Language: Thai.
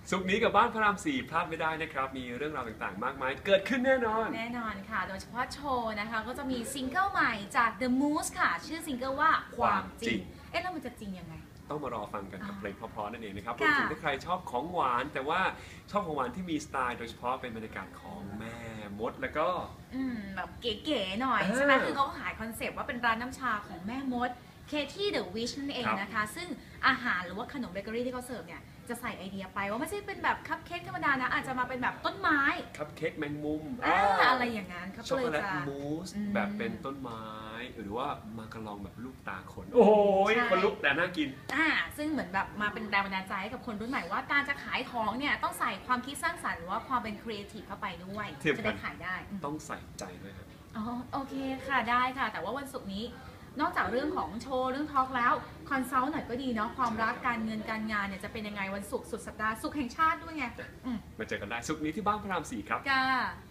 ศุกร์นี้กับบ้านพระราม4พลาดไม่ได้นะครับมีเรื่องราวต่างๆมากมายเกิดขึ้นแน่นอนค่ะ โดยเฉพาะโชว์นะคะก็จะมีซิงเกิลใหม่จาก The Moose ค่ะชื่อซิงเกิลว่าความจริงแล้วมันจะจริงยังไงต้องมารอฟังกันกับเพลงเพราะๆนั่นเองนะครับรวมถึงถ้าใครชอบของหวานแต่ว่าชอบของหวานที่มีสไตล์โดยเฉพาะเป็นบรรยากาศของแม่มดแล้วก็แบบเก๋ๆหน่อยใช่ไหมคือเขาขายคอนเซปต์ว่าเป็นร้านน้ำชาของแม่มดเคที่เดอะวิชนั่นเองนะคะซึ่งอาหารหรือว่าขนมเบเกอรี่ที่เขาเสิร์ฟเนี่ยจะใส่ไอเดียไปว่าไม่ใช่เป็นแบบคัพเค้กธรรมดานะอาจจะมาเป็นแบบต้นไม้คัพเค้กแมงมุมอะไรอย่างนั้นช็อกโกแลตมูสแบบเป็นต้นไม้หรือว่ามาการองแบบลูกตาคนโอ้ยคนลุกแต่น่ากินซึ่งเหมือนแบบมาเป็นแรงบันดาลใจให้กับคนรุ่นใหม่ว่าการจะขายของเนี่ยต้องใส่ความคิดสร้างสรรค์หรือว่าความเป็นครีเอทีฟเข้าไปด้วยจะได้ขายได้ต้องใส่ใจด้วยครับโอเคค่ะได้ค่ะแต่ว่าวันศุกร์นี้นอกจากเรื่องของโชว์เรื่องทอล์กแล้วคอนซัลท์หน่อยก็ดีเนาะความรักการเงินการงานเนี่ยจะเป็นยังไงวันศุกร์สุดสัปดาห์ศุกร์แห่งชาติด้วยไงมาเจอกันได้ศุกร์นี้ที่บ้านพระราม4ครับ